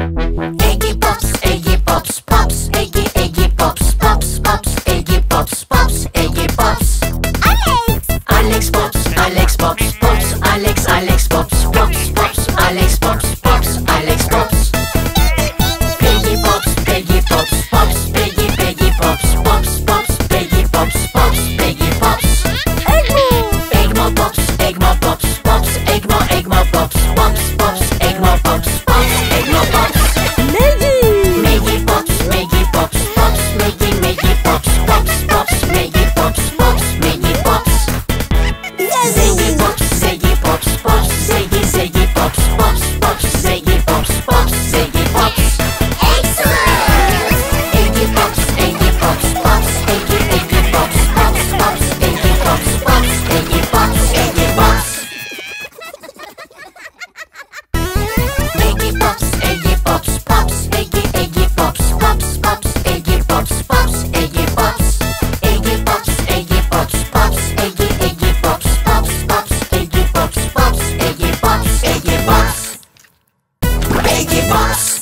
Eggy Pops, Pops, Eggy Pops, Pops, Pops, Eggy Pops, Pops, Eggy Pops. Alex Pops, Alex Pops, Pops, Alex Pops, Pops, Pops, Alex Pops, Pops, Alex Pops. Peggy Pops, Peggy Pops, Pops, Peggy Pops, Pops, Pops, Peggy Pops, Pops, Peggy Pops. Egmo Pops, Egmo Pops, Pops, Egmo Pops, Pops, Pops, Egmo Pops, Pops, Egmo Pops. Maggie Pops, Maggie Pops, Pops, Maggie Pops, Pops, Pops, Maggie Pops, Pops, Maggie Pops. Ziggy Pops, Ziggy Pops, Pops, Ziggy Pops, Pops, Pops, Ziggy Pops, Pops, Ziggy Pops. Excellent! Eggy Pops, Pops, Eggy Pops, Pops, Pops, Eggy Pops, Pops, Eggy Pops, Eggy Pops. Eggy Pops, Pops, Eggy Pops, Pops, Pops, Eggy Pops, Pops, Eggy Pops. Eggy Pops, Pops, Eggy Pops, Pops, Pops, Eggy Pops, Pops, Eggy Pops, Eggy Pops. Eggy Pops.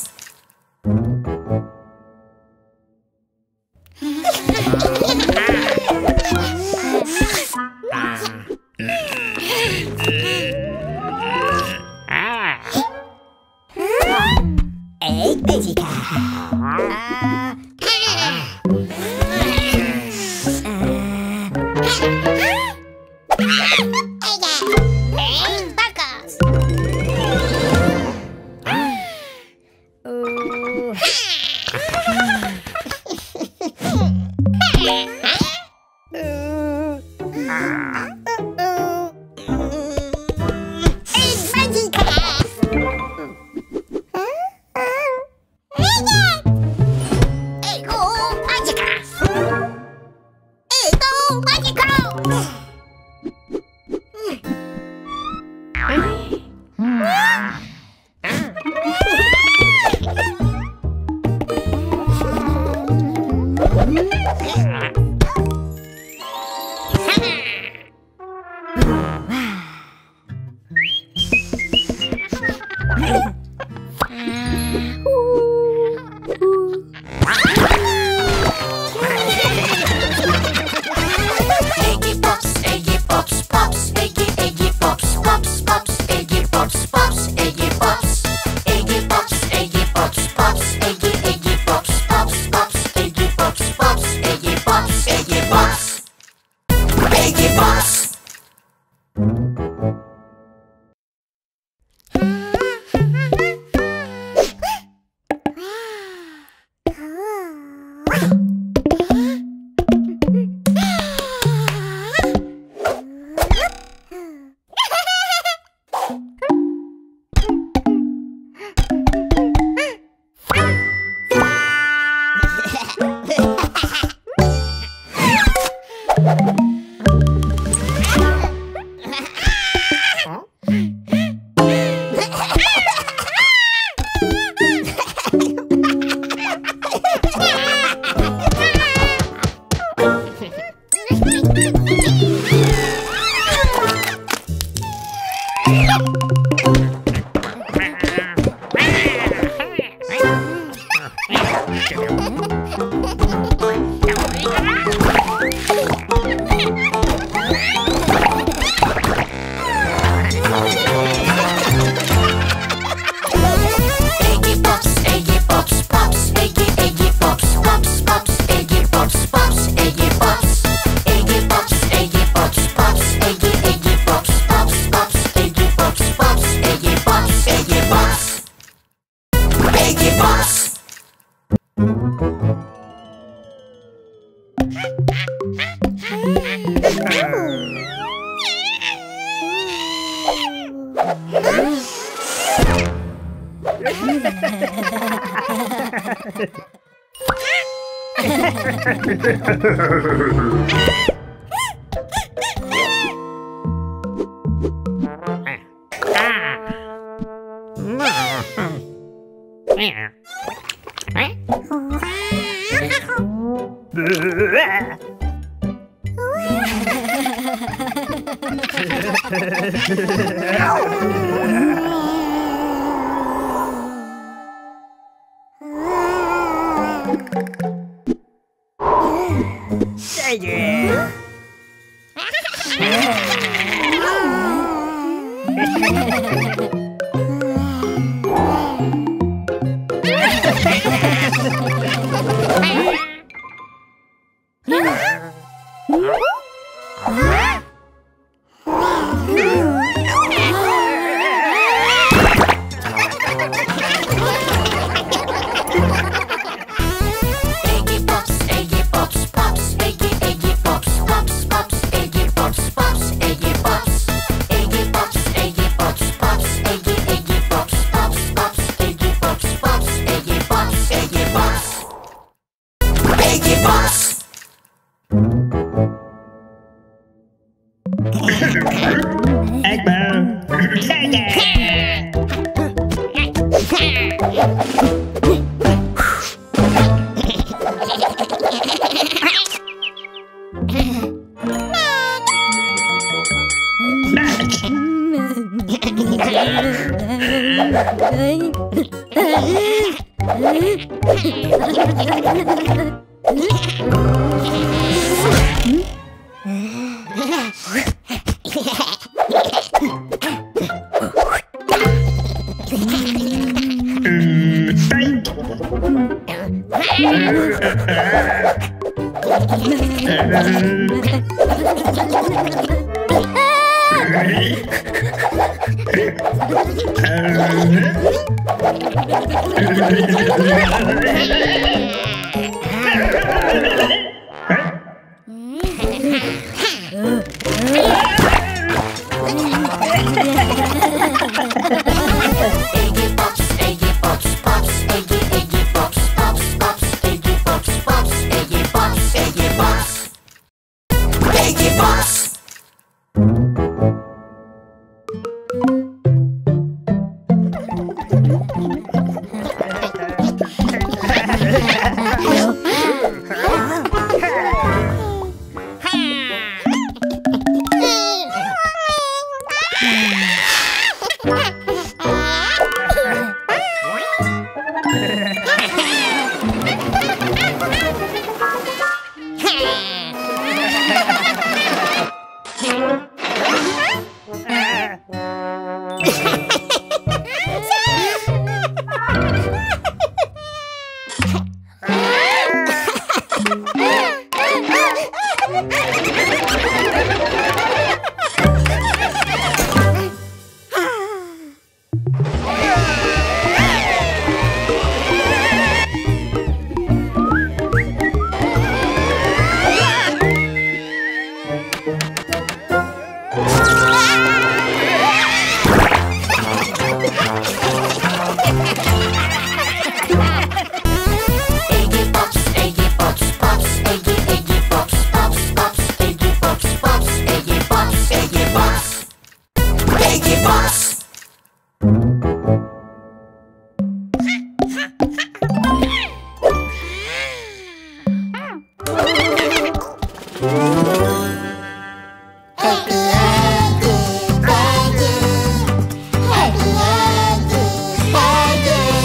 Egg Magica. Happy Eggy,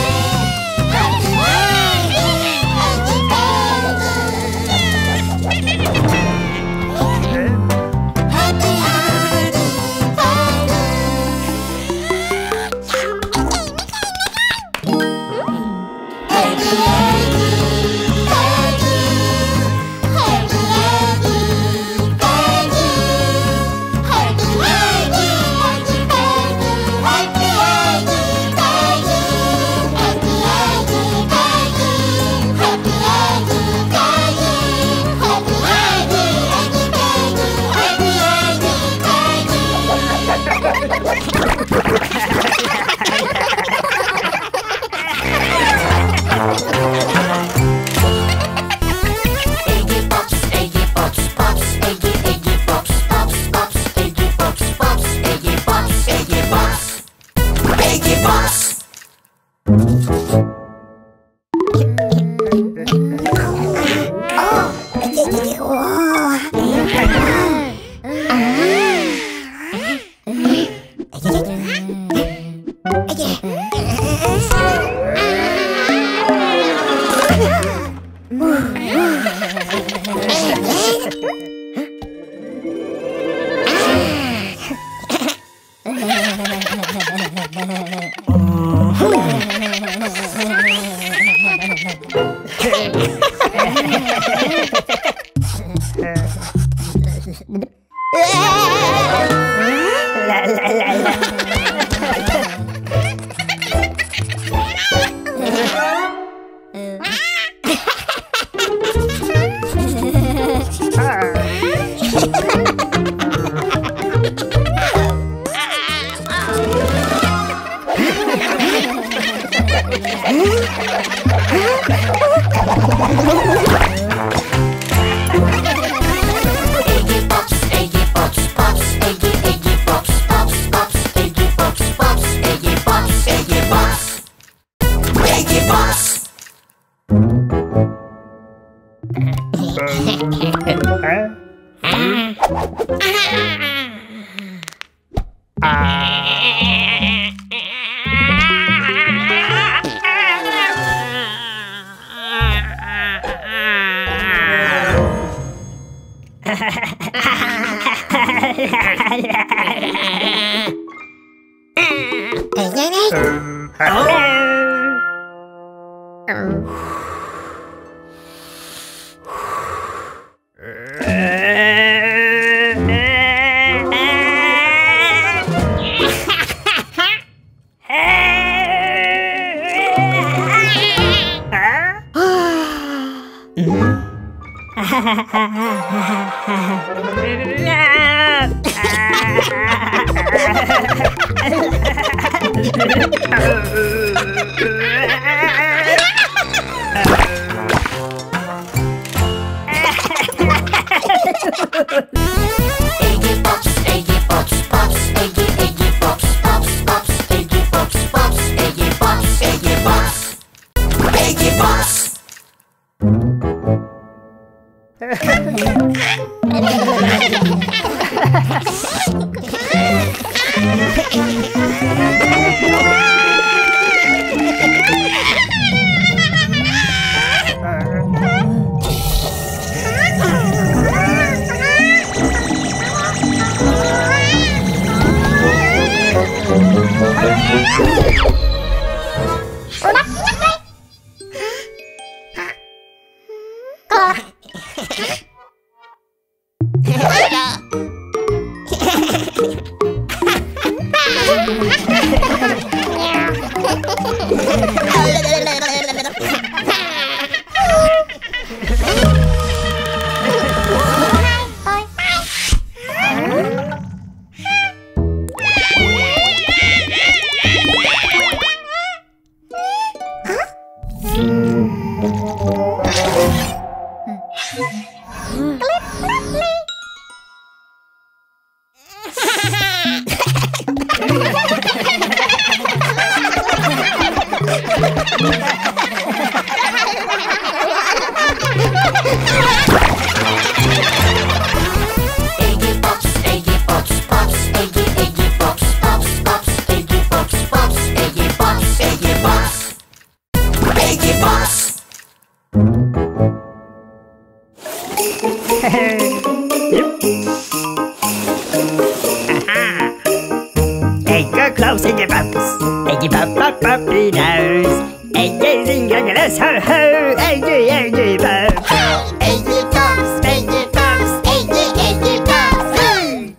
Hey, go close, Iggy Pops. Iggy Pop, pop, pop, he knows. Iggy zinging, let's ho ho. Iggy, Iggy Pops. Iggy Pops, Iggy Pops, Iggy Pops. Hey!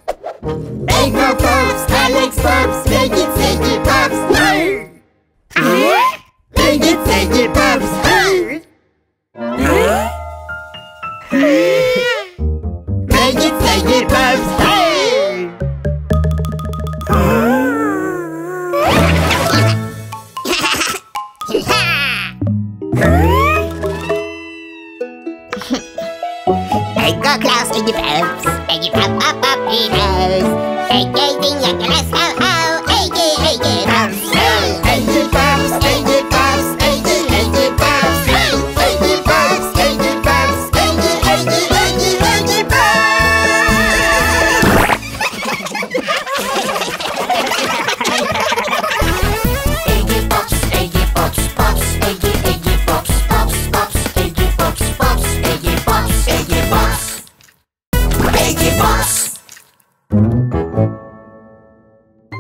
Iggy Pops, Alex Pops, make it Iggy Pops. Hey! Make it Iggy Pops. Hey! Make it Iggy Pops. Hey! Go Klaus, Iggy Pops, Iggy Pop, pop, pop, he knows. Iggy ding, like let's ho ho. Iggy, Iggy Pops, hey. Iggy Pops, Iggy Pops, Iggy Pops. Hey! Iggy Pops, Iggy Pops, Iggy Pops. Iggy Pops, Iggy Pops, Pops, Iggy Pops, Pops, Pops, Iggy Pops, Pops, Iggy Pops, Iggy Pops. Iggy Pops.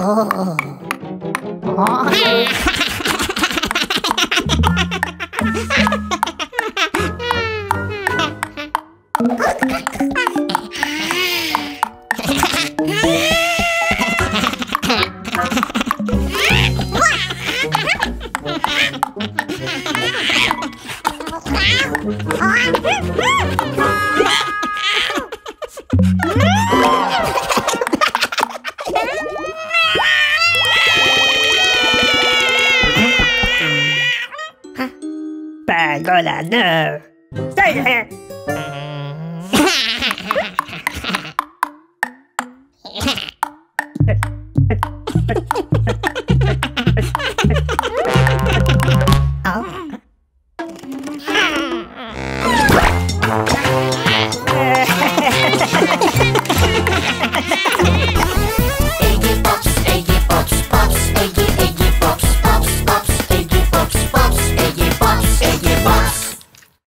Pagola, no. Stay there.